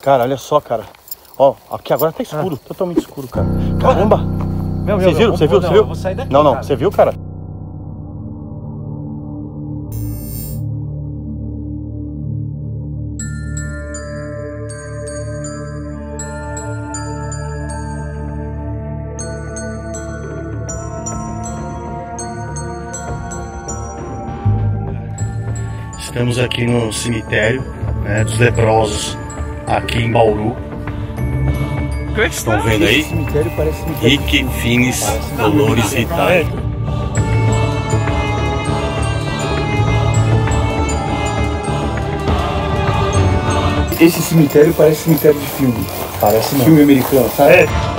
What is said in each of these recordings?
Cara, olha só, cara. Ó, aqui agora tá escuro, totalmente escuro, cara. Caramba! Vocês viram? Você viu? Você viu? Eu vou sair daqui, não, cara. você viu, cara? Estamos aqui no cemitério, né, dos leprosos, aqui em Bauru. Estão vendo aí? Cemitério parece cemitério. Rick, Finis, Dolores e Itália. Esse cemitério parece cemitério de filme. Parece não. Filme americano, sabe?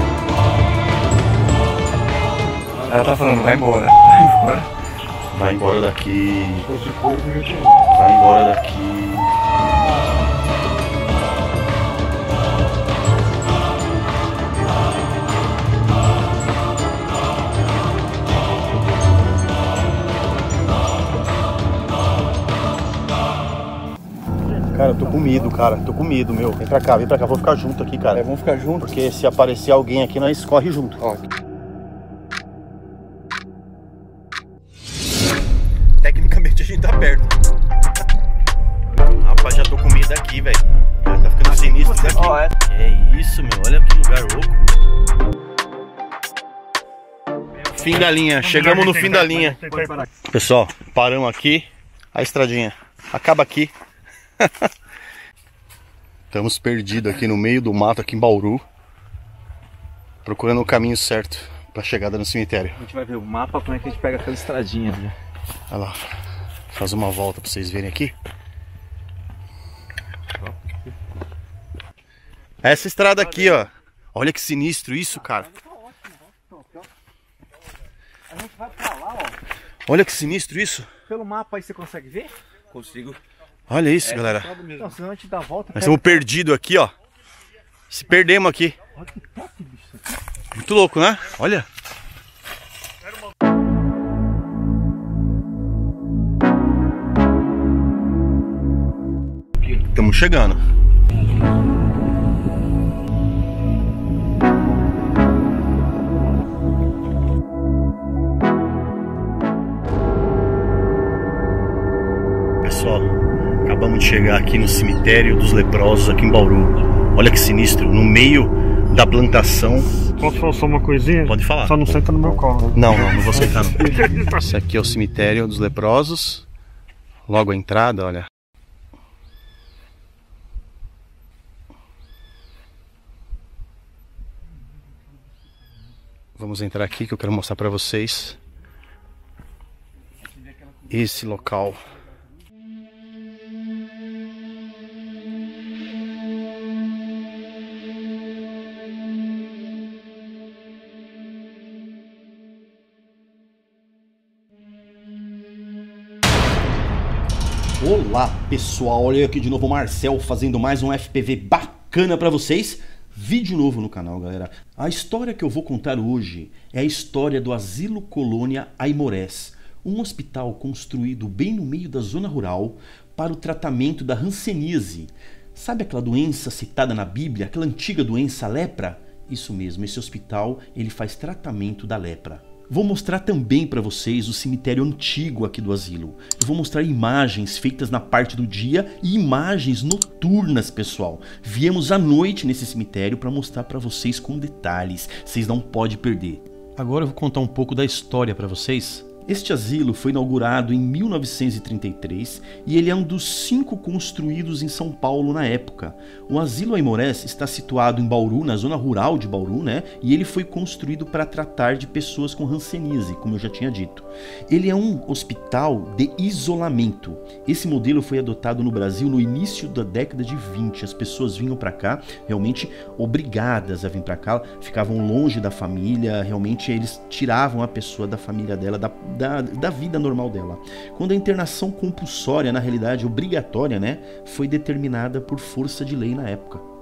Ela tá falando, vai embora. Vai embora. Vai embora daqui. Vai embora daqui. Cara, eu tô com medo, cara. Tô com medo, meu. Vem pra cá, vou ficar junto aqui, cara. Vamos ficar juntos. Porque se aparecer alguém aqui, nós corre junto. Ó. Tecnicamente a gente tá perto. Rapaz, já tô com medo aqui, velho. Tá ficando sinistro isso aqui. Ó, é. É isso, meu. Olha que lugar louco. Fim da linha. Chegamos no fim da linha. Pessoal, paramos aqui. A estradinha. Acaba aqui. Estamos perdidos aqui no meio do mato, aqui em Bauru. Procurando o caminho certo pra chegada no cemitério. A gente vai ver o mapa, como é que a gente pega aquela estradinha, né? Olha lá. Fazer uma volta pra vocês verem aqui. Essa estrada aqui, ó. Olha que sinistro isso, cara. A gente vai pra lá, ó. Olha que sinistro isso. Pelo mapa aí você consegue ver? Consigo. Olha isso, galera. Não, senão a gente dá a volta. Nós estamos perdidos aqui, ó. Se perdemos aqui. Olha que top, bicho. Muito louco, né? Olha. Estamos chegando. Pessoal, acabamos de chegar aqui no cemitério dos leprosos, aqui em Bauru. Olha que sinistro, no meio da plantação. Posso falar só uma coisinha? Pode falar. Só não senta no meu colo. Não vou sentar não. Esse aqui é o cemitério dos leprosos. Logo a entrada, olha. Vamos entrar aqui que eu quero mostrar pra vocês esse local. Olá pessoal, olha aqui de novo o Marcel fazendo mais um FPV bacana pra vocês. Vídeo novo no canal, galera. A história que eu vou contar hoje é a história do Asilo Colônia Aimorés, um hospital construído bem no meio da zona rural para o tratamento da hanseníase. Sabe aquela doença citada na Bíblia, aquela antiga doença, a lepra? Isso mesmo, esse hospital ele faz tratamento da lepra. Vou mostrar também para vocês o cemitério antigo aqui do asilo. Eu vou mostrar imagens feitas na parte do dia e imagens noturnas, pessoal. Viemos à noite nesse cemitério para mostrar para vocês com detalhes. Vocês não podem perder. Agora eu vou contar um pouco da história para vocês. Este asilo foi inaugurado em 1933 e ele é um dos 5 construídos em São Paulo na época. O Asilo Aimorés está situado em Bauru, na zona rural de Bauru, né? E ele foi construído para tratar de pessoas com hanseníase, como eu já tinha dito. Ele é um hospital de isolamento. Esse modelo foi adotado no Brasil no início da década de 20. As pessoas vinham para cá realmente obrigadas a vir para cá, ficavam longe da família, realmente eles tiravam a pessoa da família dela, da vida normal dela. Quando a internação compulsória, na realidade obrigatória, né, foi determinada por força de lei na época.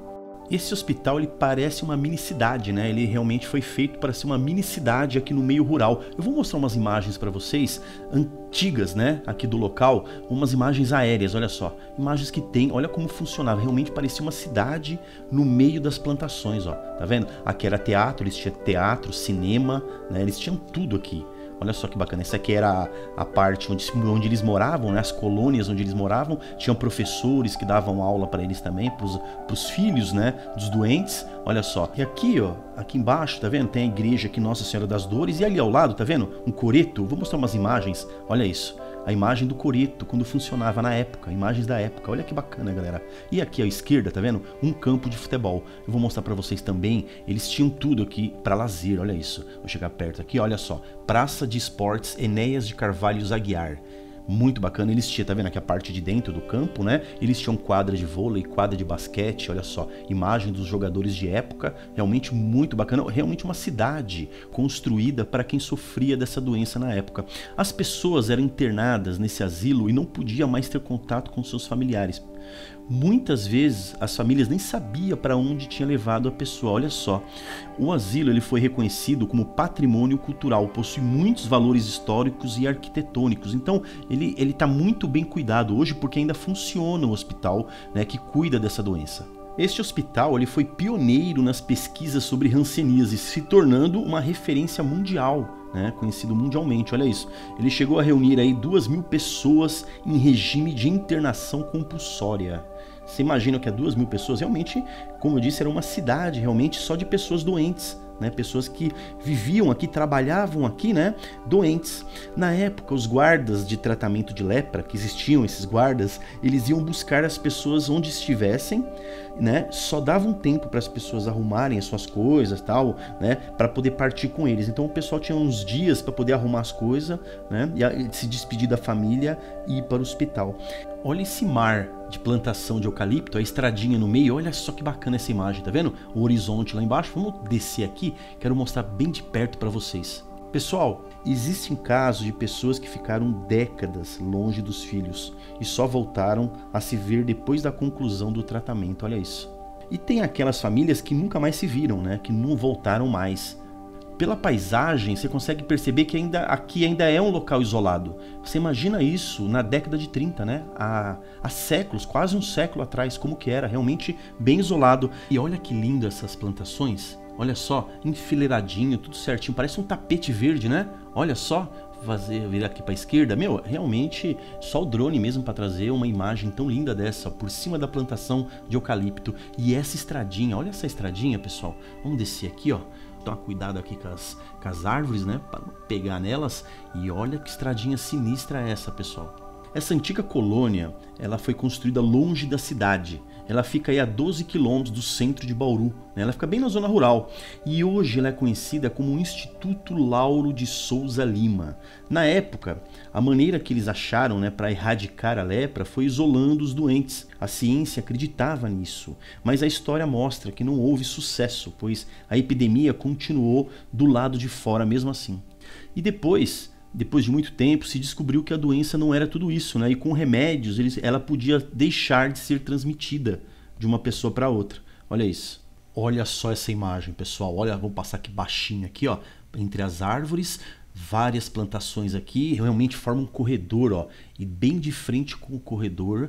Esse hospital ele parece uma mini cidade, né? Ele realmente foi feito para ser uma mini cidade aqui no meio rural. Eu vou mostrar umas imagens para vocês antigas, né? Aqui do local, umas imagens aéreas, olha só. Imagens que tem, olha como funcionava. Realmente parecia uma cidade no meio das plantações, ó. Tá vendo? Aqui era teatro, eles tinham teatro, cinema, né? Eles tinham tudo aqui. Olha só que bacana, essa aqui era a parte onde eles moravam, né? As colônias onde eles moravam. Tinham professores que davam aula para eles também, para os filhos, né? Dos doentes, olha só. E aqui, ó, aqui embaixo, tá vendo? Tem a igreja aqui, Nossa Senhora das Dores. E ali ao lado, tá vendo? Um coreto. Vou mostrar umas imagens, olha isso. A imagem do coreto, quando funcionava na época, imagens da época. Olha que bacana, galera. E aqui à esquerda, tá vendo? Um campo de futebol. Eu vou mostrar pra vocês também, eles tinham tudo aqui pra lazer, olha isso. Vou chegar perto aqui, olha só. Praça de Esportes Enéas de Carvalho Aguiar. Muito bacana, eles tinham, tá vendo aqui a parte de dentro do campo, né? Eles tinham quadra de vôlei, quadra de basquete, olha só, imagem dos jogadores de época, realmente muito bacana, realmente uma cidade construída para quem sofria dessa doença na época. As pessoas eram internadas nesse asilo e não podiam mais ter contato com seus familiares. Muitas vezes as famílias nem sabiam para onde tinha levado a pessoa. Olha só, o asilo ele foi reconhecido como patrimônio cultural, possui muitos valores históricos e arquitetônicos. Então ele está muito bem cuidado hoje porque ainda funciona o hospital, né, que cuida dessa doença. Este hospital ele foi pioneiro nas pesquisas sobre hanseníase, se tornando uma referência mundial, né, conhecido mundialmente. Olha isso, ele chegou a reunir aí 2.000 pessoas em regime de internação compulsória. Você imagina que é 2.000 pessoas? Realmente, como eu disse, era uma cidade realmente só de pessoas doentes, né? Pessoas que viviam aqui, trabalhavam aqui, né? Doentes. Na época, os guardas de tratamento de lepra, que existiam esses guardas, eles iam buscar as pessoas onde estivessem, né? Só davam tempo para as pessoas arrumarem as suas coisas, tal, né? Para poder partir com eles. Então o pessoal tinha uns dias para poder arrumar as coisas, né? E se despedir da família e ir para o hospital. Olha esse mar de plantação de eucalipto, a estradinha no meio, olha só que bacana essa imagem, tá vendo? O horizonte lá embaixo, vamos descer aqui, quero mostrar bem de perto para vocês. Pessoal, existem casos de pessoas que ficaram décadas longe dos filhos e só voltaram a se ver depois da conclusão do tratamento, olha isso. E tem aquelas famílias que nunca mais se viram, né? Que não voltaram mais. Pela paisagem, você consegue perceber que aqui ainda é um local isolado. Você imagina isso na década de 30, né? Há séculos, quase um século atrás, como que era, realmente bem isolado. E olha que lindo essas plantações. Olha só, enfileiradinho, tudo certinho, parece um tapete verde, né? Olha só, virar aqui para a esquerda, meu, realmente só o drone mesmo para trazer uma imagem tão linda dessa, por cima da plantação de eucalipto. E essa estradinha, olha essa estradinha, pessoal. Vamos descer aqui, ó. Toma cuidado aqui com as árvores, né, para não pegar nelas. E olha que estradinha sinistra é essa, pessoal. Essa antiga colônia, ela foi construída longe da cidade. Ela fica aí a 12 quilômetros do centro de Bauru, né? Ela fica bem na zona rural. E hoje ela é conhecida como Instituto Lauro de Souza Lima. Na época, a maneira que eles acharam, né, para erradicar a lepra foi isolando os doentes. A ciência acreditava nisso, mas a história mostra que não houve sucesso, pois a epidemia continuou do lado de fora mesmo assim. E depois de muito tempo, se descobriu que a doença não era tudo isso, né? E com remédios, ela podia deixar de ser transmitida de uma pessoa para outra. Olha isso. Olha só essa imagem, pessoal. Olha, vamos passar aqui baixinho aqui, ó, entre as árvores, várias plantações aqui, realmente forma um corredor, ó, e bem de frente com o corredor,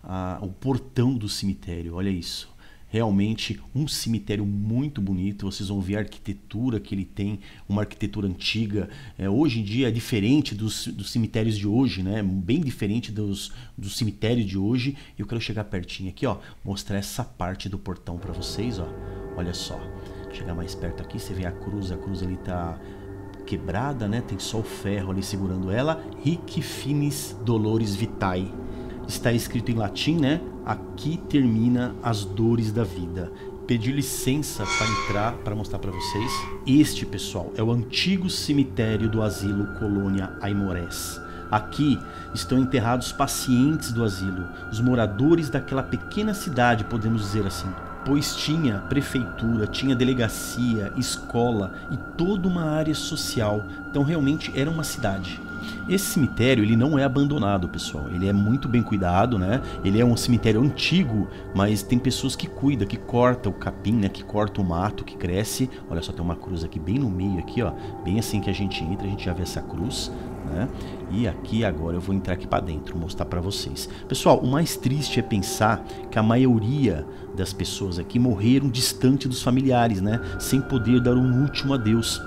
o portão do cemitério. Olha isso. Realmente um cemitério muito bonito, vocês vão ver a arquitetura que ele tem, uma arquitetura antiga. Hoje em dia é diferente dos cemitérios de hoje, né? Bem diferente dos cemitérios de hoje. Eu quero chegar pertinho aqui, ó, mostrar essa parte do portão para vocês, ó. Olha só, chegar mais perto aqui, você vê a cruz ali tá quebrada, né? Tem só o ferro ali segurando ela. Hic finis dolores vitae. Está escrito em latim, né? Aqui termina as dores da vida. Pedir licença para entrar, para mostrar para vocês. Este, pessoal, é o antigo cemitério do asilo Colônia Aimorés. Aqui estão enterrados pacientes do asilo, os moradores daquela pequena cidade, podemos dizer assim. Pois tinha prefeitura, tinha delegacia, escola e toda uma área social. Então realmente era uma cidade. Esse cemitério, ele não é abandonado, pessoal. Ele é muito bem cuidado, né? Ele é um cemitério antigo, mas tem pessoas que cuidam, que cortam o capim, né? Que cortam o mato, que cresce. Olha só, tem uma cruz aqui bem no meio, aqui, ó. Bem assim que a gente entra, a gente já vê essa cruz, né? E aqui agora eu vou entrar aqui para dentro, mostrar para vocês. Pessoal, o mais triste é pensar que a maioria das pessoas aqui morreram distante dos familiares, né? Sem poder dar um último adeus.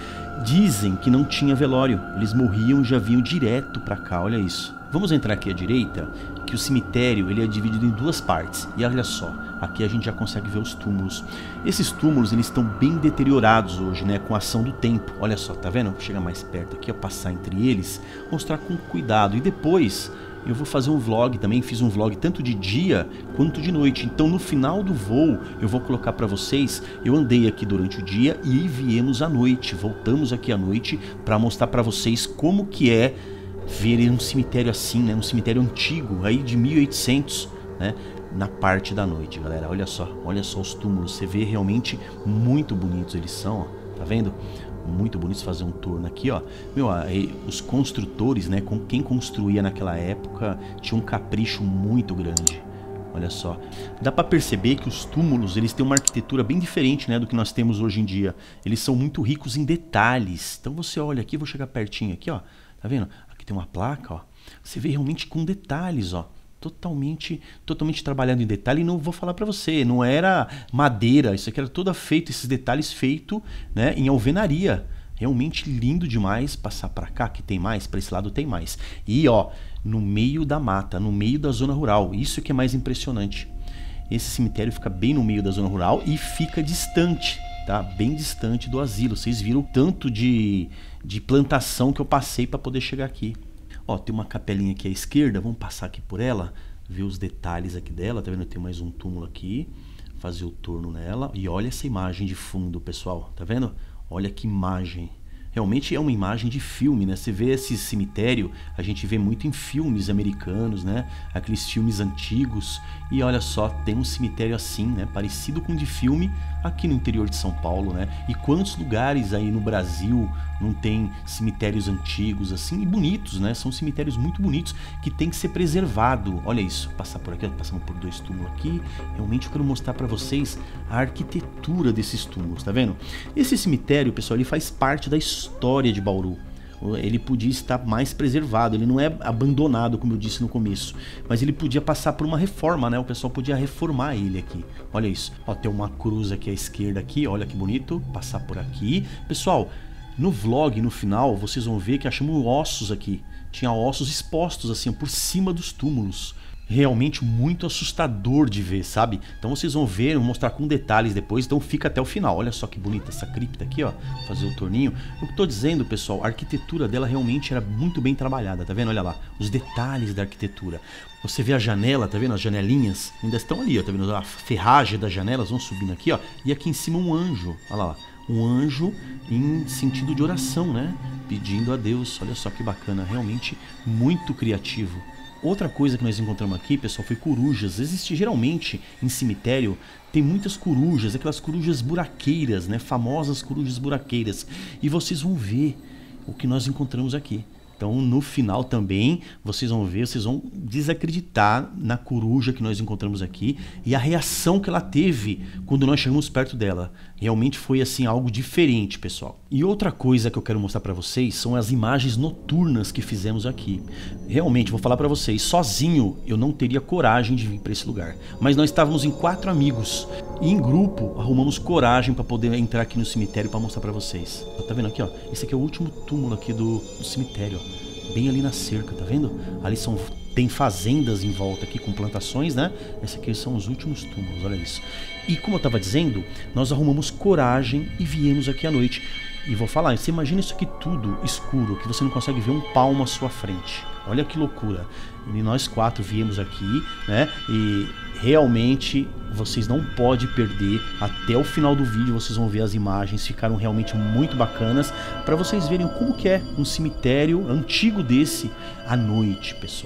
Dizem que não tinha velório, eles morriam e já vinham direto para cá, olha isso. Vamos entrar aqui à direita, que o cemitério ele é dividido em duas partes. E olha só, aqui a gente já consegue ver os túmulos. Esses túmulos eles estão bem deteriorados hoje, né, com a ação do tempo. Olha só, tá vendo? Vou chegar mais perto aqui, ó, passar entre eles, mostrar com cuidado. E depois eu vou fazer um vlog também, fiz um vlog tanto de dia quanto de noite. Então no final do voo eu vou colocar para vocês, eu andei aqui durante o dia e viemos à noite, voltamos aqui à noite para mostrar para vocês como que é ver um cemitério assim, né, um cemitério antigo aí de 1800, né, na parte da noite, galera. Olha só os túmulos, você vê realmente muito bonitos eles são, ó, tá vendo? Muito bonito fazer um turno aqui, ó. Meu, os construtores, né, com quem construía naquela época, tinha um capricho muito grande. Olha só. Dá pra perceber que os túmulos, eles têm uma arquitetura bem diferente, né, do que nós temos hoje em dia. Eles são muito ricos em detalhes. Então você olha aqui, vou chegar pertinho aqui, ó. Tá vendo? Aqui tem uma placa, ó. Você vê realmente com detalhes, ó. Totalmente trabalhado em detalhe. E não vou falar pra você, não era madeira, isso aqui era todo feito, esses detalhes feito, né, em alvenaria. Realmente lindo demais. Passar pra cá que tem mais, pra esse lado tem mais. E ó, no meio da mata, no meio da zona rural, isso que é mais impressionante. Esse cemitério fica bem no meio da zona rural e fica distante, tá? Bem distante do asilo. Vocês viram o tanto de plantação que eu passei pra poder chegar aqui. Ó, tem uma capelinha aqui à esquerda, vamos passar aqui por ela, ver os detalhes aqui dela, tá vendo? Tem mais um túmulo aqui, fazer o turno nela. E olha essa imagem de fundo, pessoal, tá vendo? Olha que imagem. Realmente é uma imagem de filme, né? Você vê esse cemitério, a gente vê muito em filmes americanos, né? Aqueles filmes antigos. E olha só, tem um cemitério assim, né? Parecido com um de filme aqui no interior de São Paulo, né? E quantos lugares aí no Brasil não tem cemitérios antigos assim e bonitos, né? São cemitérios muito bonitos que tem que ser preservado. Olha isso, passar por aqui, passamos por dois túmulos aqui. Realmente eu quero mostrar para vocês a arquitetura desses túmulos, tá vendo? Esse cemitério, pessoal, ele faz parte da história de Bauru. Ele podia estar mais preservado, ele não é abandonado, como eu disse no começo, mas ele podia passar por uma reforma, né? O pessoal podia reformar ele aqui. Olha isso. Ó, tem uma cruz aqui à esquerda aqui, olha que bonito. Passar por aqui. Pessoal, no vlog, no final, vocês vão ver que achamos ossos aqui. Tinha ossos expostos assim, por cima dos túmulos. Realmente muito assustador de ver, sabe? Então vocês vão ver, vou mostrar com detalhes depois, então fica até o final. Olha só que bonita essa cripta aqui, ó, fazer o torninho. O que tô dizendo, pessoal, a arquitetura dela realmente era muito bem trabalhada, tá vendo? Olha lá, os detalhes da arquitetura. Você vê a janela, tá vendo? As janelinhas ainda estão ali, ó, tá vendo? A ferragem das janelas vão subindo aqui, ó, e aqui em cima um anjo, olha lá. Um anjo em sentido de oração, né? Pedindo a Deus. Olha só que bacana, realmente muito criativo. Outra coisa que nós encontramos aqui, pessoal, foi corujas. Existe geralmente em cemitério, tem muitas corujas, aquelas corujas buraqueiras, né? Famosas corujas buraqueiras. E vocês vão ver o que nós encontramos aqui. Então, no final também, vocês vão ver, vocês vão desacreditar na coruja que nós encontramos aqui e a reação que ela teve quando nós chegamos perto dela. Realmente foi assim algo diferente, pessoal. E outra coisa que eu quero mostrar para vocês são as imagens noturnas que fizemos aqui. Realmente, vou falar para vocês, sozinho eu não teria coragem de vir para esse lugar. Mas nós estávamos em 4 amigos e em grupo arrumamos coragem para poder entrar aqui no cemitério para mostrar para vocês. Tá vendo aqui, ó? Esse aqui é o último túmulo aqui do cemitério, ó. Bem ali na cerca, tá vendo? Ali tem fazendas em volta aqui com plantações, né? Esses aqui são os últimos túmulos, olha isso. E como eu tava dizendo, nós arrumamos coragem e viemos aqui à noite. E vou falar, você imagina isso aqui tudo escuro, que você não consegue ver um palmo à sua frente. Olha que loucura. E nós 4 viemos aqui, né? E realmente vocês não podem perder. Até o final do vídeo vocês vão ver as imagens. Ficaram realmente muito bacanas para vocês verem como que é um cemitério antigo desse à noite, pessoal.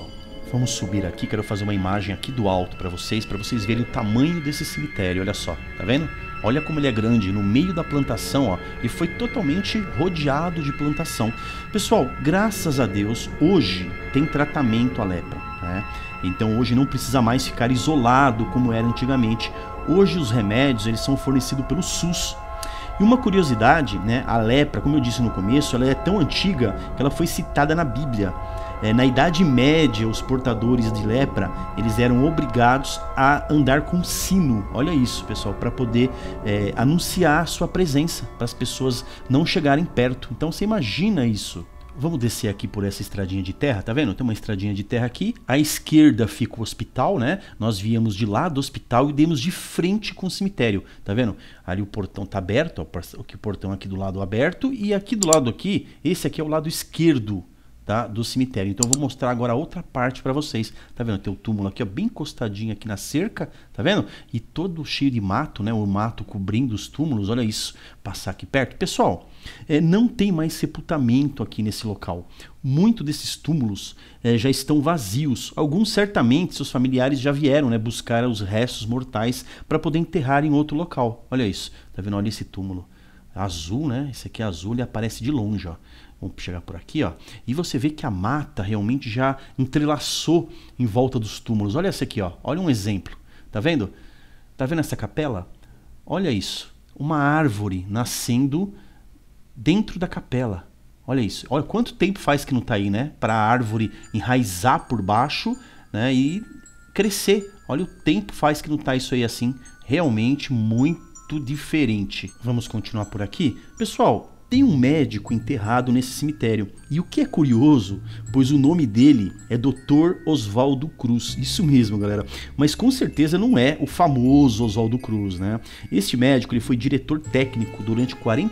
Vamos subir aqui, quero fazer uma imagem aqui do alto para vocês verem o tamanho desse cemitério, olha só, tá vendo? Olha como ele é grande, no meio da plantação, ó, ele foi totalmente rodeado de plantação. Pessoal, graças a Deus, hoje tem tratamento à lepra, né? Então hoje não precisa mais ficar isolado como era antigamente. Hoje os remédios, eles são fornecidos pelo SUS. E uma curiosidade, né, a lepra, como eu disse no começo, ela é tão antiga que ela foi citada na Bíblia. Na Idade Média, os portadores de lepra, eles eram obrigados a andar com sino. Olha isso, pessoal, para poder anunciar a sua presença, para as pessoas não chegarem perto. Então você imagina isso. Vamos descer aqui por essa estradinha de terra, tá vendo? Tem uma estradinha de terra aqui. À esquerda fica o hospital, né? Nós viemos de lá do hospital e demos de frente com o cemitério, tá vendo? Ali o portão tá aberto, ó, o portão aqui do lado aberto, e aqui do lado aqui, esse aqui é o lado esquerdo, tá, do cemitério. Então eu vou mostrar agora a outra parte para vocês. Tá vendo? Tem o túmulo aqui, ó, bem encostadinho aqui na cerca, tá vendo? E todo cheio de mato, né? O mato cobrindo os túmulos, olha isso. Passar aqui perto. Pessoal, não tem mais sepultamento aqui nesse local. Muitos desses túmulos já estão vazios. Alguns certamente seus familiares já vieram, né, buscar os restos mortais para poder enterrar em outro local. Olha isso. Tá vendo? Olha esse túmulo. Azul, né? Esse aqui é azul, ele aparece de longe, ó. Vamos chegar por aqui, ó. E você vê que a mata realmente já entrelaçou em volta dos túmulos. Olha essa aqui, ó. Olha um exemplo. Tá vendo? Tá vendo essa capela? Olha isso. Uma árvore nascendo dentro da capela. Olha isso. Olha quanto tempo faz que não tá aí, né? Para a árvore enraizar por baixo, né? E crescer. Olha o tempo faz que não tá isso aí assim. Realmente muito diferente. Vamos continuar por aqui. Pessoal, tem um médico enterrado nesse cemitério. E o que é curioso, pois o nome dele é Dr. Oswaldo Cruz. Isso mesmo, galera. Mas com certeza não é o famoso Oswaldo Cruz, né? Este médico, ele foi diretor técnico durante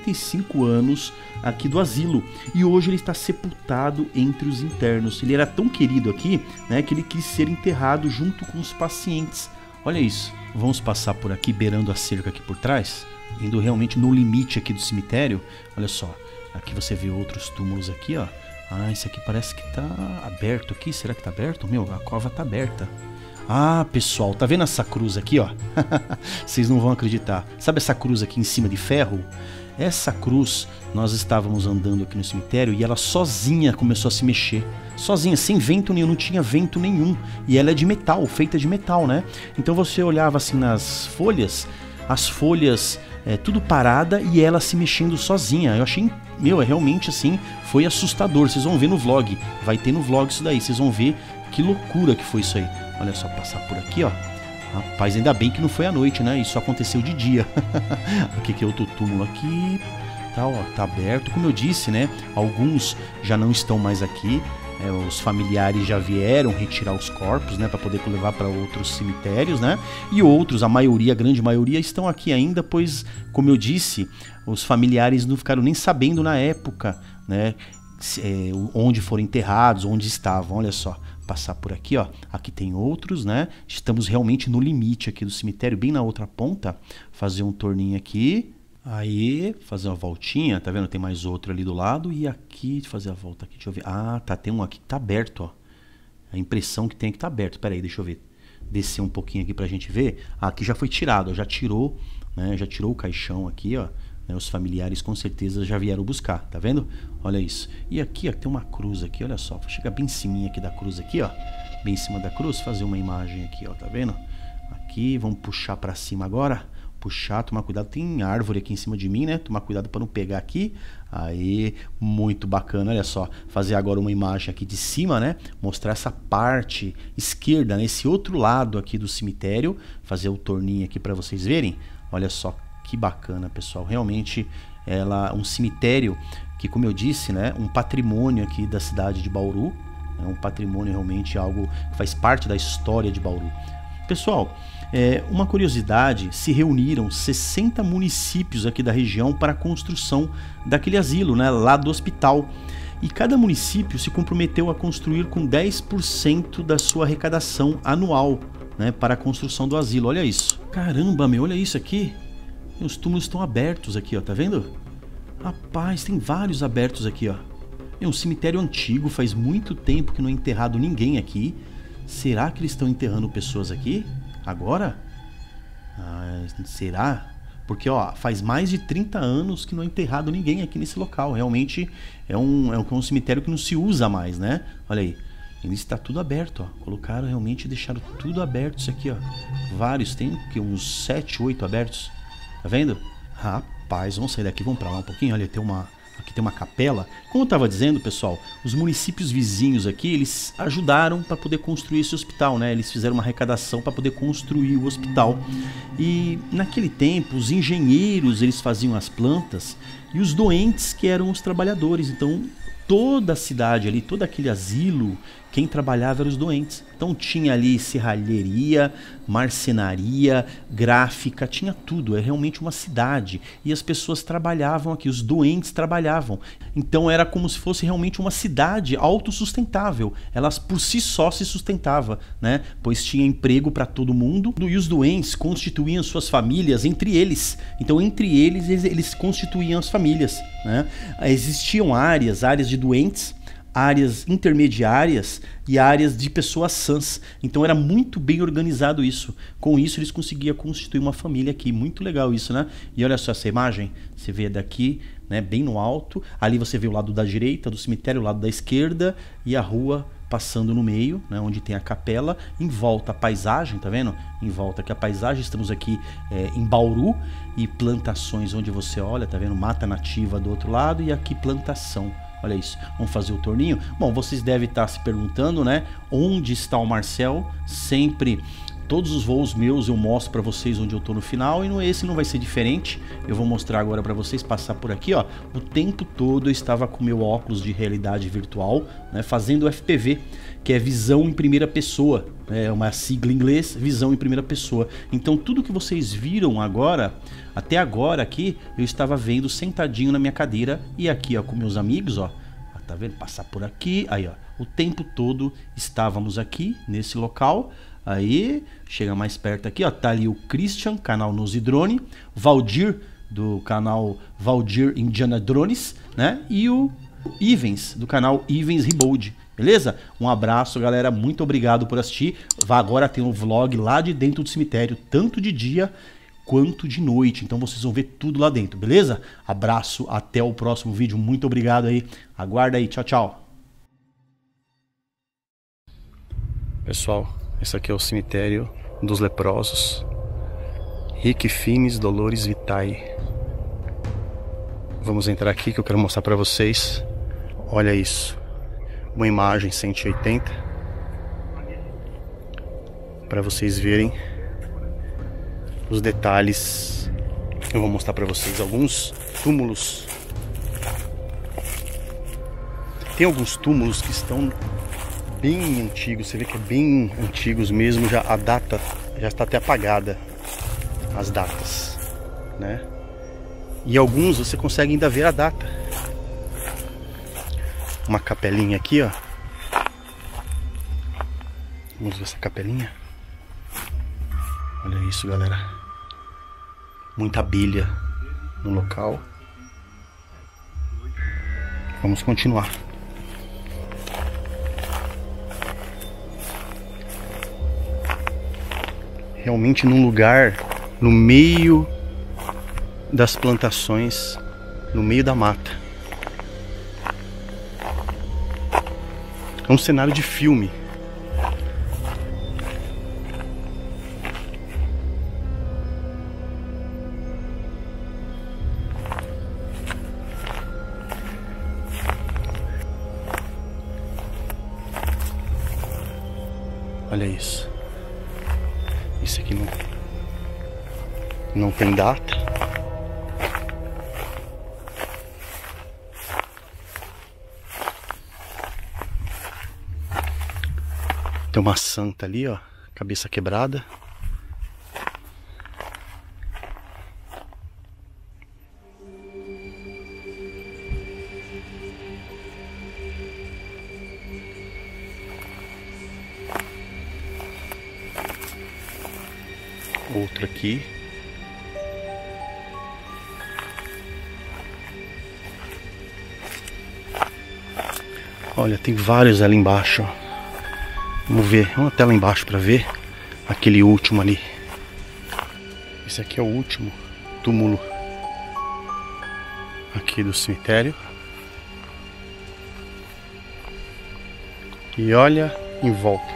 45 anos aqui do asilo. E hoje ele está sepultado entre os internos. Ele era tão querido aqui, né, que ele quis ser enterrado junto com os pacientes. Olha isso. Vamos passar por aqui, beirando a cerca aqui por trás. Indo realmente no limite aqui do cemitério. Olha só, aqui você vê outros túmulos aqui, ó. Ah, esse aqui parece que tá aberto aqui. Será que tá aberto? Meu, a cova tá aberta. Ah, pessoal, tá vendo essa cruz aqui, ó? Vocês não vão acreditar. Sabe essa cruz aqui em cima de ferro? Essa cruz, nós estávamos andando aqui no cemitério e ela sozinha começou a se mexer. Sozinha, sem vento nenhum, não tinha vento nenhum. E ela é de metal, feita de metal, né? Então você olhava assim nas folhas, as folhas tudo parada e ela se mexendo sozinha. Eu achei, meu, realmente assim, foi assustador. Vocês vão ver no vlog, vai ter no vlog isso daí. Vocês vão ver que loucura que foi isso aí. Olha só, passar por aqui, ó. Rapaz, ainda bem que não foi à noite, né? Isso aconteceu de dia. Aqui que é outro túmulo aqui. Tá, ó, tá aberto. Como eu disse, né? Alguns já não estão mais aqui. Os familiares já vieram retirar os corpos, né, para poder levar para outros cemitérios, né? E outros, a maioria, a grande maioria, estão aqui ainda, pois, como eu disse, os familiares não ficaram nem sabendo na época, né, onde foram enterrados, onde estavam. Olha só, passar por aqui, ó. Aqui tem outros, né? Estamos realmente no limite aqui do cemitério, bem na outra ponta. Fazer um torninho aqui. Aí, fazer uma voltinha, tá vendo? Tem mais outro ali do lado. E aqui, fazer a volta aqui, deixa eu ver. Ah, tá, tem um aqui que tá aberto, ó. A impressão que tem é que tá aberto. Pera aí, deixa eu ver. Descer um pouquinho aqui pra gente ver. Ah, aqui já foi tirado, ó. Já tirou, né? Já tirou o caixão aqui, ó. Os familiares com certeza já vieram buscar, tá vendo? Olha isso. E aqui, ó, tem uma cruz aqui, olha só. Vou chegar bem em cima aqui da cruz aqui, ó. Bem em cima da cruz, fazer uma imagem aqui, ó, tá vendo? Aqui, vamos puxar pra cima agora. Puxar, tomar cuidado, tem árvore aqui em cima de mim, né? Tomar cuidado para não pegar aqui. Aí, muito bacana, olha só. Fazer agora uma imagem aqui de cima, né? Mostrar essa parte esquerda, nesse outro lado aqui do cemitério. Fazer o torninho aqui para vocês verem. Olha só que bacana, pessoal. Realmente, um cemitério que, como eu disse, né? Um patrimônio aqui da cidade de Bauru. É um patrimônio realmente, algo que faz parte da história de Bauru. Pessoal, uma curiosidade, se reuniram 60 municípios aqui da região para a construção daquele asilo, né, lá do hospital. E cada município se comprometeu a construir com 10% da sua arrecadação anual, né, para a construção do asilo. Olha isso. Caramba, meu, olha isso aqui. Os túmulos estão abertos aqui, ó, tá vendo? Rapaz, tem vários abertos aqui, ó. É um cemitério antigo, faz muito tempo que não é enterrado ninguém aqui. Será que eles estão enterrando pessoas aqui? Agora? Será? Porque ó, faz mais de 30 anos que não é enterrado ninguém aqui nesse local. Realmente é um cemitério que não se usa mais, né? Olha aí. Ele está tudo aberto, ó. Colocaram realmente, deixaram tudo aberto isso aqui, ó. Vários, tem uns 7, 8 abertos. Tá vendo? Rapaz, vamos sair daqui, vamos pra lá um pouquinho. Olha, aqui tem uma capela. Como eu estava dizendo, pessoal, os municípios vizinhos aqui, eles ajudaram para poder construir esse hospital, né? Eles fizeram uma arrecadação para poder construir o hospital. E naquele tempo, os engenheiros, eles faziam as plantas e os doentes que eram os trabalhadores. Então, toda a cidade ali, todo aquele asilo, quem trabalhava eram os doentes. Então tinha ali serralheria, marcenaria, gráfica, tinha tudo. É realmente uma cidade. E as pessoas trabalhavam aqui, os doentes trabalhavam. Então era como se fosse realmente uma cidade autossustentável. Elas por si só se sustentava, né? Pois tinha emprego para todo mundo. E os doentes constituíam suas famílias entre eles. Então entre eles constituíam as famílias, né? Existiam áreas de doentes, áreas intermediárias e áreas de pessoas sãs. Então era muito bem organizado isso. Com isso eles conseguiam constituir uma família aqui. Muito legal isso, né? E olha só essa imagem. Você vê daqui, né, bem no alto. Ali você vê o lado da direita do cemitério, o lado da esquerda e a rua passando no meio, né, onde tem a capela. Em volta a paisagem, tá vendo? Em volta aqui a paisagem. Estamos aqui em Bauru e plantações onde você olha, tá vendo? Mata nativa do outro lado e aqui plantação. Olha isso, vamos fazer o torninho? Bom, vocês devem estar se perguntando, né? Onde está o Marcel? Sempre, todos os voos meus eu mostro para vocês onde eu tô no final. E esse não vai ser diferente. Eu vou mostrar agora para vocês, passar por aqui, ó. O tempo todo eu estava com meu óculos de realidade virtual, né? Fazendo FPV, que é visão em primeira pessoa. É uma sigla em inglês, visão em primeira pessoa. Então tudo que vocês viram agora, até agora aqui, eu estava vendo sentadinho na minha cadeira. E aqui, ó, com meus amigos, ó, tá vendo? Passar por aqui, aí, ó, o tempo todo estávamos aqui, nesse local. Aí, chega mais perto aqui, ó, tá ali o Christian, canal Nosidrone, Valdir, do canal Valdir Indiana Drones, né? E o Ivens, do canal Ivens Reload. Beleza? Um abraço, galera. Muito obrigado por assistir. Agora tem um vlog lá de dentro do cemitério, tanto de dia quanto de noite. Então vocês vão ver tudo lá dentro, beleza? Abraço, até o próximo vídeo. Muito obrigado aí. Aguarda aí. Tchau, tchau. Pessoal, esse aqui é o cemitério dos leprosos. Rick Finis Dolores Vitae. Vamos entrar aqui que eu quero mostrar para vocês. Olha isso. Uma imagem 180 para vocês verem os detalhes. Eu vou mostrar para vocês alguns túmulos. Tem alguns túmulos que estão bem antigos. Você vê que é bem antigos mesmo. Já a data já está até apagada, as datas, né? E alguns você consegue ainda ver a data. Uma capelinha aqui, ó. Vamos ver essa capelinha. Olha isso, galera. Muita bilha no local. Vamos continuar. Realmente num lugar no meio das plantações, no meio da mata. É um cenário de filme. Olha isso. Isso aqui não tem data. Tem uma santa ali, ó, cabeça quebrada. Outro aqui. Olha, tem vários ali embaixo, ó. Vamos ver, vamos até lá embaixo pra ver aquele último ali. Esse aqui é o último túmulo aqui do cemitério. E olha em volta.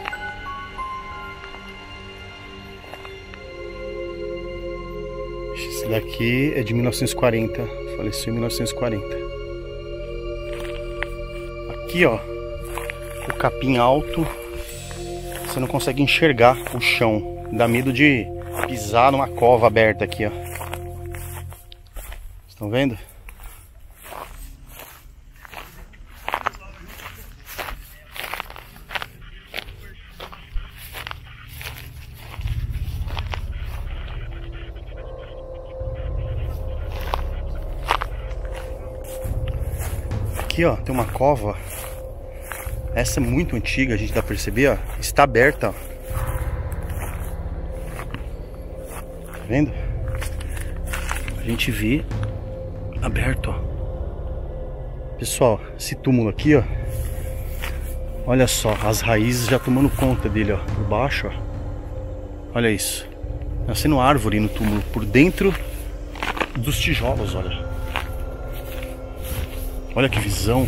Esse daqui é de 1940. Faleceu em 1940. Aqui, ó, o capim alto. Você não consegue enxergar o chão. Dá medo de pisar numa cova aberta aqui, ó. Estão vendo? Aqui, ó, tem uma cova. Essa é muito antiga, a gente dá pra perceber, ó. Está aberta, ó. Tá vendo? A gente vê aberto, ó. Pessoal, esse túmulo aqui, ó. Olha só, as raízes já tomando conta dele, ó. Por baixo, ó. Olha isso. Nascendo árvore no túmulo, por dentro dos tijolos, olha. Olha que visão.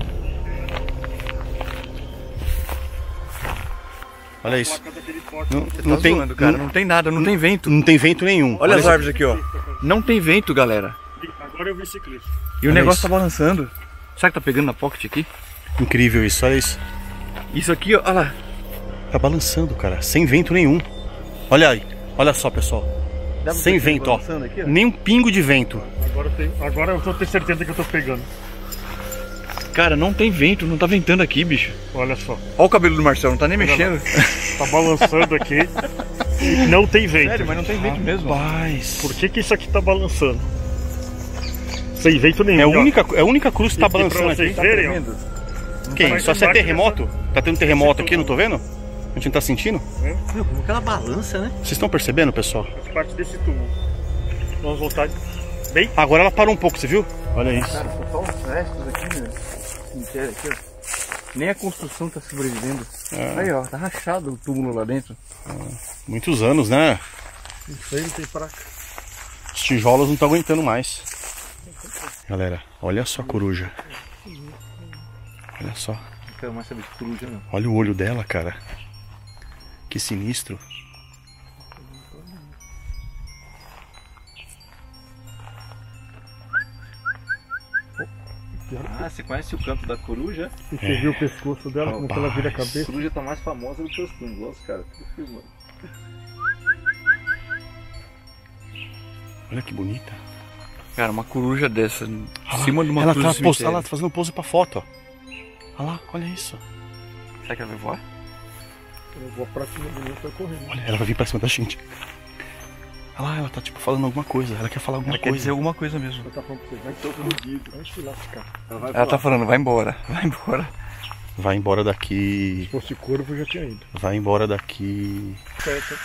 Olha isso. Não tem, cara, não tem nada, não tem vento. Não tem vento nenhum. Olha as árvores aqui, ó. Não tem vento, galera. Agora eu vi ciclista. E o negócio tá balançando. Será que tá pegando na pocket aqui? Incrível isso, olha isso. Isso aqui, ó, olha lá. Tá balançando, cara, sem vento nenhum. Olha aí, olha só, pessoal. Sem vento, ó. Aqui, ó. Nem um pingo de vento. Agora eu tô tendo certeza que eu tô pegando. Cara, não tem vento, não tá ventando aqui, bicho. Olha só. Olha o cabelo do Marcelo, não tá nem mexendo. Tá balançando aqui. E não tem vento. Sério, mas não tem vento mesmo. Rapaz. Por que isso aqui tá balançando? Sem vento nenhum. É a única cruz que tá balançando aqui. Vocês verem, ó. Quem? Só se é terremoto? Tá tendo terremoto aqui, não tô vendo? A gente não tá sentindo? Meu, como que ela balança, né? Vocês estão percebendo, pessoal? Faz parte desse túmulo. Vamos voltar bem. Agora ela parou um pouco, você viu? Olha isso. Cara, são só os restos aqui, né? Cemitério aqui, ó. Nem a construção tá sobrevivendo. Aí, ó, tá rachado o túmulo lá dentro. Muitos anos, né? Isso aí não tem fraca. Os tijolos não estão aguentando mais. Galera, olha só a coruja. Olha só. Não quero mais saber de coruja, não. Olha o olho dela, cara. Que sinistro. Ah, você conhece o canto da coruja? Você viu o pescoço dela, como que ela vira a A cabeça? coruja tá mais famosa do que os túmulos, olha os caras, tudo filmando. Olha que bonita. Cara, uma coruja dessa, em cima de uma ela cruz tá do cemitério. ela tá fazendo pose pra foto, ó. Olha lá, olha isso. Será que ela vai voar? Eu vou pra cima do meu e vai correndo. Olha, ela vai vir pra cima da gente. Olha lá, ela tá tipo falando alguma coisa. Ela quer falar alguma Ela quer coisa. dizer alguma coisa mesmo. Ela tá falando pra você, vai todo fudido. Vai se lascar. Ela tá falando, vai embora, vai embora. Vai embora daqui. Se fosse corvo, eu já tinha ido. Vai embora daqui. Certo.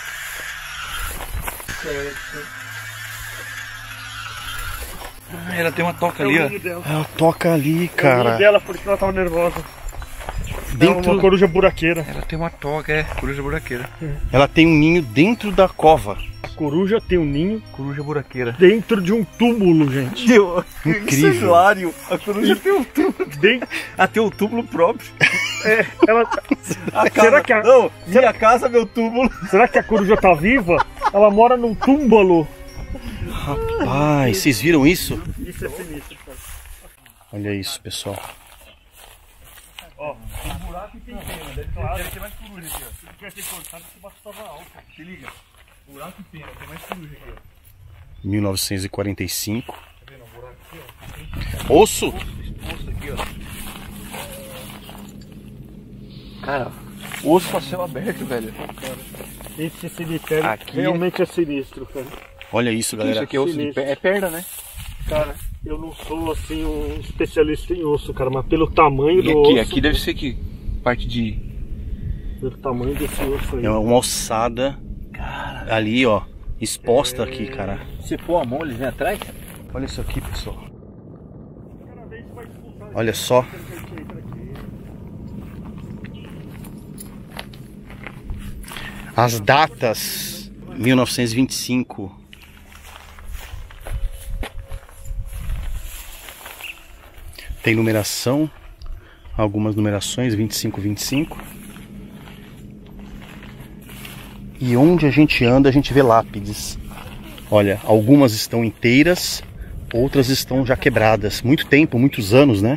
Ah, ela tem uma toca ali, ó. Ela toca ali, cara. O dela, por isso ela tava nervosa. É Dentro... uma coruja buraqueira. Ela tem uma toca, é, coruja buraqueira. Ela tem um ninho dentro da cova. A coruja tem um ninho Coruja buraqueira. dentro de um túmulo, gente. Incrível. Isso é hilário. A coruja tem um túmulo. Tem um túmulo próprio. É, ela... A Será que a... Não, minha casa, meu túmulo. Será que a coruja tá viva? Ela mora num túmulo. Rapaz, vocês viram isso? Isso é sinistro, cara. Olha isso, pessoal. Ó, tem buraco e tem pena. Deve ter mais coruja aqui, ó. Se não tivesse cortado, esse baixo tava alto. Se liga. Buraco e pena, tem mais coruja aqui, ó. 1945. Tá vendo o buraco aqui, ó? Osso? Exposto aqui, ó. Cara, osso a céu aberto, velho. Esse cemitério Aqui- realmente é sinistro, cara. Olha isso, galera. Isso aqui é osso de é perna, né? Cara, eu não sou assim um especialista em osso, cara, mas pelo tamanho E do aqui, osso. aqui deve ser que parte de... Pelo tamanho desse osso aí. É uma ossada ali, ó. Exposta aqui, cara. Se pôr a mão, ele vem atrás? Olha isso aqui, pessoal. Olha só. As datas, 1925. Tem numeração, algumas numerações, 25, 25. E onde a gente anda, a gente vê lápides. Olha, algumas estão inteiras, outras estão já quebradas. Muito tempo, muitos anos, né?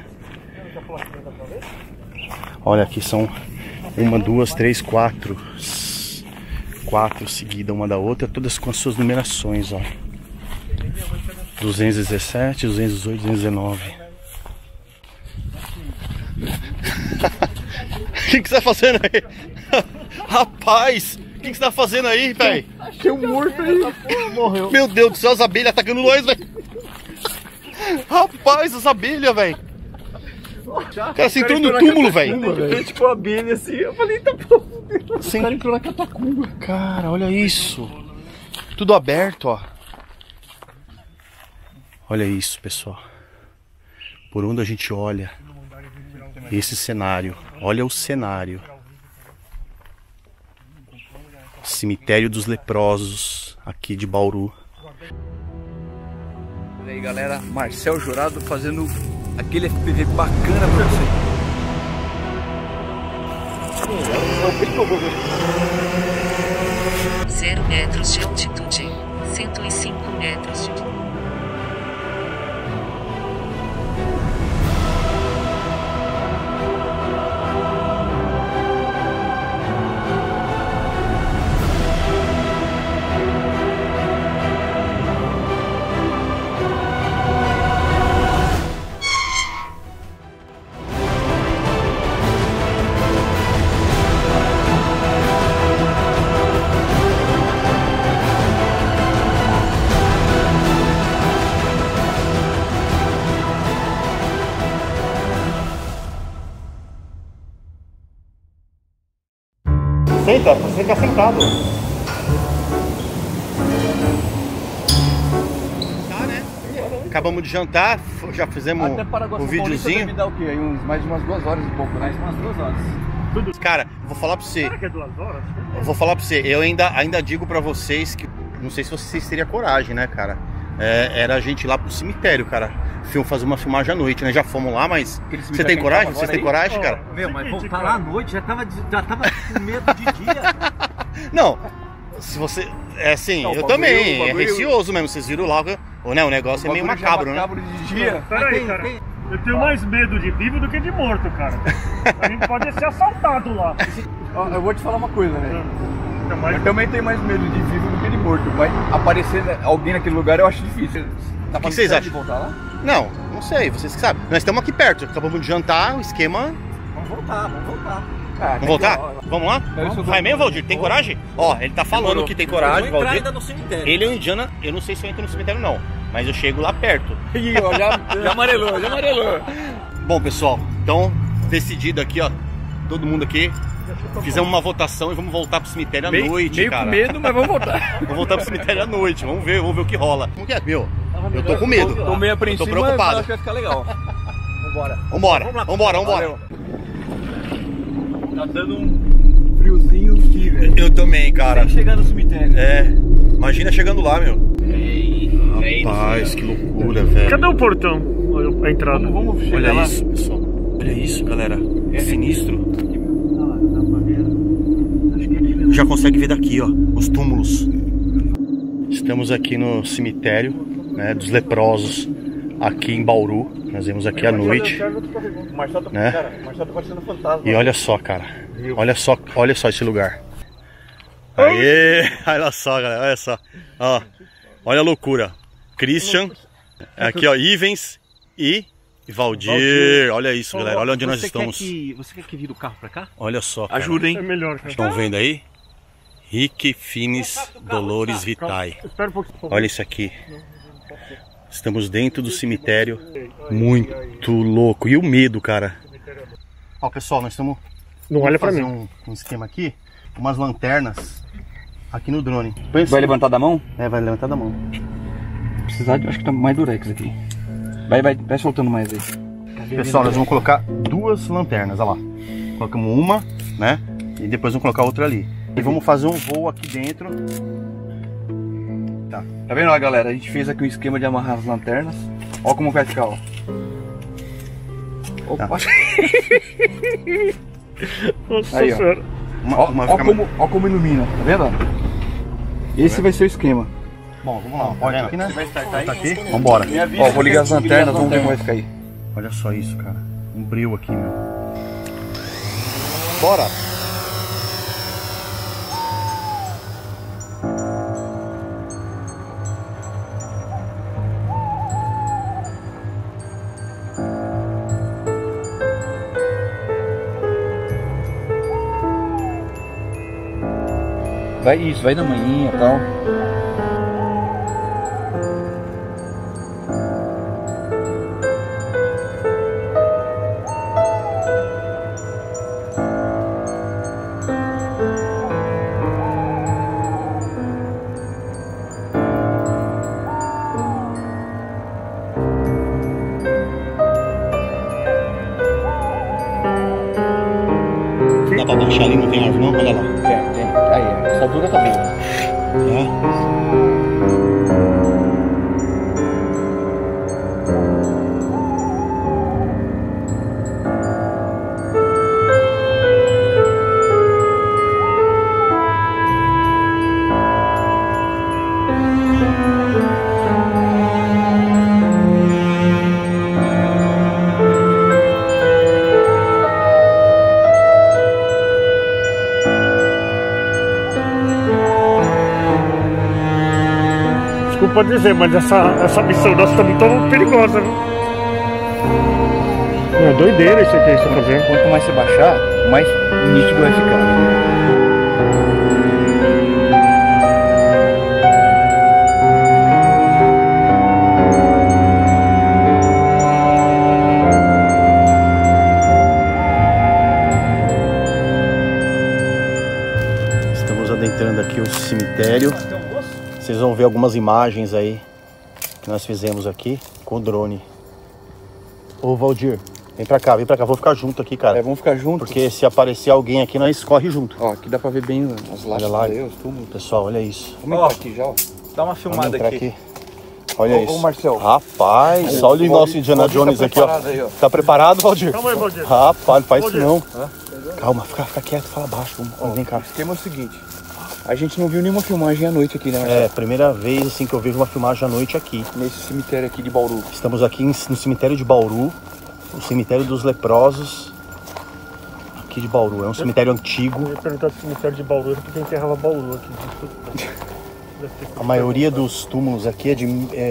Olha, aqui são 1, 2, 3, 4. 4 seguidas uma da outra, todas com as suas numerações, ó. 217, 218, 219. O que você tá fazendo aí? Rapaz, o que você tá fazendo aí, velho? Achei um morto aí. Morreu. Meu Deus do céu, as abelhas atacando nós, velho. Rapaz, as abelhas, velho. Cara, você entrou no túmulo, velho. Frente com a abelha assim. Eu falei, tá bom. O Sim. cara entrou na catacumba. Cara, olha isso. Tudo aberto, ó. Olha isso, pessoal. Por onde a gente olha, esse cenário. Olha o cenário. Cemitério dos Leprosos, aqui de Bauru. E aí, galera, Marcel Jurado fazendo aquele FPV bacana pra você. 0 metros de altitude, 105 metros de... Senta, você fica sentado. Tá, né? Acabamos de jantar, já fizemos um videozinho. Deve dar o quê? Aí mais de umas 2 horas e pouco, né? Mais umas 2 horas. Cara, vou falar pra você. Será que é 2 horas? Eu vou falar pra você, eu ainda digo pra vocês que não sei se vocês teriam coragem, né, cara? Era a gente ir lá pro cemitério, cara. Fazer uma filmagem à noite, né? Já fomos lá, mas você tem coragem? Vocês têm coragem, cara? Meu, mas voltar lá à noite já tava com medo de dia. Não, se você... É assim, Não, eu bagulho, também, é bagulho. receoso mesmo. Vocês viram lá, o negócio é meio macabro, né? Macabro de dia. Peraí, cara. Eu tenho mais medo de vivo do que de morto, cara. A gente pode ser assaltado lá. Ó, eu vou te falar uma coisa, né? Então, mas Eu também tenho mais medo de vivo do que de morto. Mas aparecer alguém naquele lugar eu acho difícil. Tá O que vocês de acham? voltar lá? Não sei, vocês que sabem. Nós estamos aqui perto, acabamos de jantar, o esquema... Vamos voltar. Vamos voltar? Vamos lá? Vai mesmo, Valdir? Tem coragem? Ó, ele tá falando que tem coragem, Valdir. ainda no cemitério. Ele é um indiano, eu não sei se eu entro no cemitério não, mas eu chego lá perto. Ih, ó, já amarelou. Bom, pessoal, então, decidido aqui, ó, todo mundo aqui, fizemos uma votação e vamos voltar pro cemitério à noite, meio cara. com medo, mas vamos voltar. Vamos voltar pro cemitério à noite, vamos ver o que rola. Como que é, meu? Eu tô com medo. Tô meio apreensivo, tô preocupado. mas acho que vai ficar legal. Vambora. Valeu. Tá dando um friozinho aqui, velho. Eu também, cara. Sem chegar no cemitério. É, imagina chegando lá, meu. Rapaz, que loucura, velho. cadê o portão? A entrada. Vamos chegar Olha lá. isso, pessoal. Olha isso, galera. É sinistro. Já consegue ver daqui, ó, os túmulos. Estamos aqui no cemitério, né, dos leprosos, aqui em Bauru. Nós vemos aqui à noite, né? Cara, o Marcelo tá parecendo fantasma. E olha só, cara. Olha só esse lugar. Aê! Olha só, galera. Olha só. Ó, olha a loucura. Christian. Aqui, ó, Ivens e Valdir. Olha isso, galera. Olha onde nós estamos. Você quer que vire o carro pra cá? Olha só, cara. Ajuda, hein? É melhor, cara. Estão vendo aí? Rick Finis Dolores Vitae. Espera um pouquinho. Olha isso aqui. Estamos dentro do cemitério. Muito louco. E o medo, cara. Ó, pessoal, nós estamos... Não olha pra fazer mim. um esquema aqui. Umas lanternas aqui no drone. Vai levantar da mão? É, vai levantar da mão. Precisar de... Acho que tá mais durex aqui. Vai soltando mais aí. Pessoal, nós vamos colocar 2 lanternas, olha lá. Colocamos uma, né? E depois vamos colocar outra ali. E vamos fazer um voo aqui dentro. Tá vendo, ó, galera? A gente fez aqui um esquema de amarrar as lanternas. Ó como vai ficar, ó. Opa. Nossa Aí, ó. senhora. Ó como ilumina, tá vendo? Ó? Esse vai ser o esquema. Bom, vamos lá. Pode aqui, né? Vai startar aí? Aqui. Vambora. Ó, vou ligar as lanternas, vamos ver como vai ficar aí. Olha só isso, cara. Um breu aqui, meu. Bora! Vai na manhinha e tal. Dá pra baixar ali, não tem árvore não? Olha lá. Tem. Aí, essa altura tá bem. Desculpa dizer, mas essa missão nossa tá muito perigosa, viu? É doideira isso aqui, isso fazer. Quanto mais você baixar, mais nítido vai ficar. Estamos adentrando aqui o cemitério. Vocês vão ver algumas imagens aí que nós fizemos aqui com o drone. Ô Valdir, vem pra cá, vou ficar junto aqui, cara. Vamos ficar juntos. Porque se aparecer alguém aqui, nós corre junto. Ó, aqui dá pra ver bem as Olha lajes lá, aí, os túmulos. pessoal, olha isso. Vamos entrar aqui já, ó. Dá uma Vamos filmada entrar aqui. Olha Ô, isso. Marcel. Rapaz, olha o nosso Indiana Jones aqui, ó. Aí, ó. Tá preparado, Valdir? Calma aí, Valdir. Rapaz, não faz isso Valdir. não. Calma, fica quieto, fala baixo. Vem cá. O esquema é o seguinte. A gente não viu nenhuma filmagem à noite aqui, né, Marcel? É, primeira vez assim que eu vejo uma filmagem à noite aqui. Nesse cemitério aqui de Bauru. Estamos aqui no cemitério de Bauru, o cemitério dos leprosos, aqui de Bauru. É um cemitério antigo. Eu ia perguntar se o cemitério de Bauru era porque enterrava Bauru aqui. A maioria dos túmulos aqui é de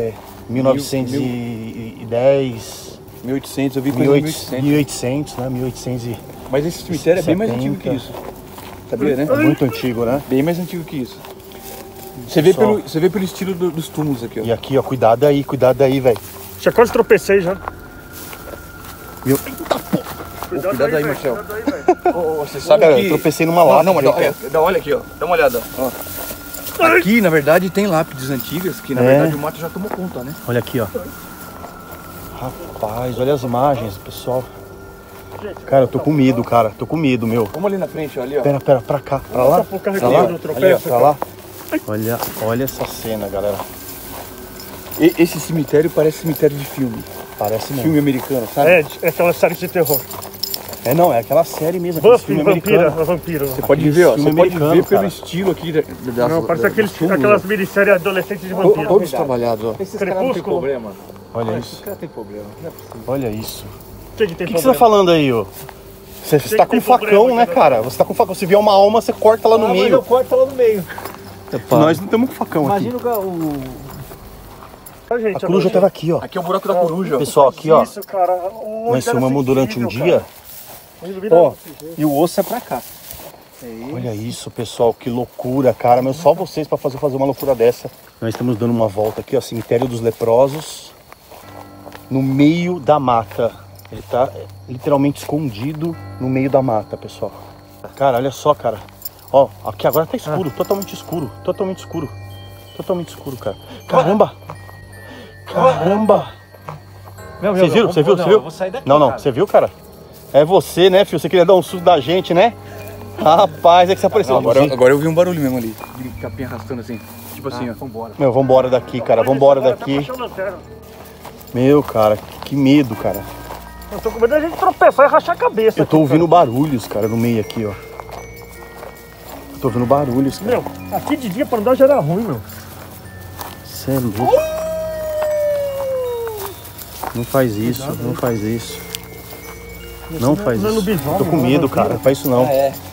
1910, 1800, eu vi coisa de 1800. 1800, né? 1800 e... Mas esse cemitério é bem mais 70. antigo que isso. Sabia, né? É muito antigo, né? Bem mais antigo que isso. Você vê pelo estilo dos túmulos aqui, ó. E aqui, ó, cuidado aí, velho. Já quase tropecei já. Meu... Cuidado aí, Marcel. Cuidado aí, velho. Você sabe Cara, que... eu tropecei numa lata. Não, mas gente. olha aqui, ó. Dá uma olhada, ó. Aqui, na verdade, tem lápides antigas que, na verdade, o mato já tomou conta, né? Olha aqui, ó. Rapaz, olha as imagens, pessoal. Cara, eu tô com medo, cara. Tô com medo, meu. Vamos ali na frente, ó, ali, ó. Pera, pra cá, pra lá. Pra lá, no ali, ó, tropeço. pra lá. Olha essa cena, galera. Esse cemitério parece cemitério de filme. Parece mesmo. Filme americano, sabe? É aquela série de terror. É, não, é aquela série mesmo, aquele Buffy, filme vampira, americano. vampiro. Você pode ver, ó. filme Você pode americano, ver pelo cara. estilo aqui das... Não, parece dos túmulos, aquelas ó. minisséries adolescentes de vampiro. Todos trabalhados, ó. Esses caras não tem Crepúsculo. problema. Olha Esses isso, caras tem problema. Não é possível. olha isso. O que tem O que você tá falando aí, ô? Você tá com tem um facão, problema, né, cara? cara? Você tá com um facão. Se vier uma alma, você corta lá no Mas eu meio. corto lá no meio. Nós não temos com facão Imagina aqui. o... A coruja tava aqui, ó. Aqui é o buraco da coruja, ó. Pessoal, aqui, ó. Isso, cara. Nós filmamos durante um dia. Ó, e o osso é pra cá. Olha isso, pessoal, que loucura, cara. Mas só vocês pra fazer uma loucura dessa. Nós estamos dando uma volta aqui, ó, cemitério dos leprosos, no meio da mata. Ele tá literalmente escondido no meio da mata, pessoal. Cara, olha só, cara. Ó, aqui agora tá escuro, totalmente escuro, totalmente escuro. Totalmente escuro, cara. Caramba! Caramba! Vocês viram? Você viu? Você viu? Eu vou sair daqui, Não, cara. você viu, cara? É você, né, filho? Você queria dar um susto da gente, né? Rapaz, é que você apareceu. Não, agora eu vi um barulho mesmo ali. De capim arrastando assim. Tipo assim, ó. Vambora. Meu, vambora daqui, cara. Vambora daqui. Meu, cara, que medo, cara. Eu tô com medo da gente tropeçar e rachar a cabeça. Eu tô ouvindo barulhos, cara, no meio aqui, ó. Eu tô ouvindo barulhos, cara. Meu, aqui de dia pra andar já era ruim, meu. Você é louco. Não faz isso, não faz isso. Não faz isso. Eu tô com medo, cara. Não faz isso não.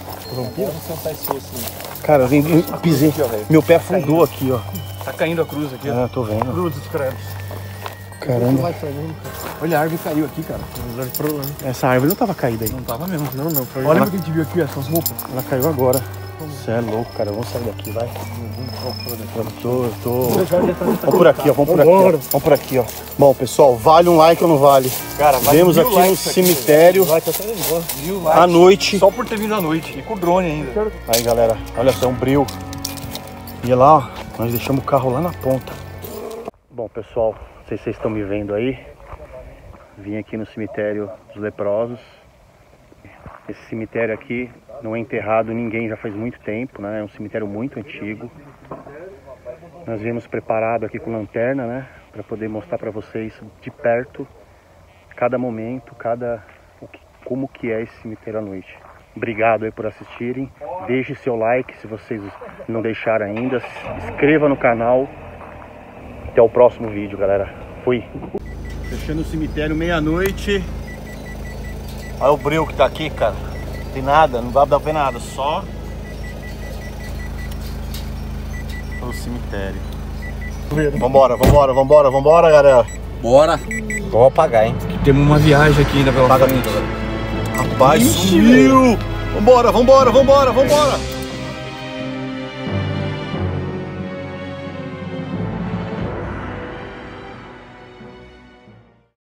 Cara, eu pisei. Meu pé afundou aqui, ó. Tá caindo a cruz aqui, ó. Ah, tô vendo. Cruzes, credos. Caramba. Olha, a árvore caiu aqui, cara. Essa árvore não tava caída aí. Não tava mesmo. Não, foi. Olha o que a gente viu aqui, essas roupas. Ela caiu agora. Você é louco, cara. Vamos sair daqui, vai. Eu tô. Vamos por aqui, ó. Vamos por aqui, ó. Vamos por aqui, ó. Bom, pessoal, vale um like ou não vale? Cara, vale Vemos aqui no cemitério à noite. Só por ter vindo à noite. E com o drone ainda. Aí, galera, olha só, um breu. E lá, ó, nós deixamos o carro lá na ponta. Bom, pessoal, não sei se vocês estão me vendo aí. Vim aqui no cemitério dos leprosos. Esse cemitério aqui não é enterrado ninguém já faz muito tempo, né? É um cemitério muito antigo. Nós viemos preparado aqui com lanterna, né? Para poder mostrar para vocês de perto cada momento, como que é esse cemitério à noite. Obrigado aí por assistirem. Deixe seu like se vocês não deixaram ainda. Se inscreva no canal. Até o próximo vídeo, galera. Fui. Fechando o cemitério meia-noite. Olha o breu que tá aqui, cara. Não tem nada, não dá pra ver nada, só o cemitério. Vambora, galera. Bora. Vamos apagar, hein? Temos uma viagem aqui ainda pela Apaga frente. tudo. Rapaz, sumiu! Vambora!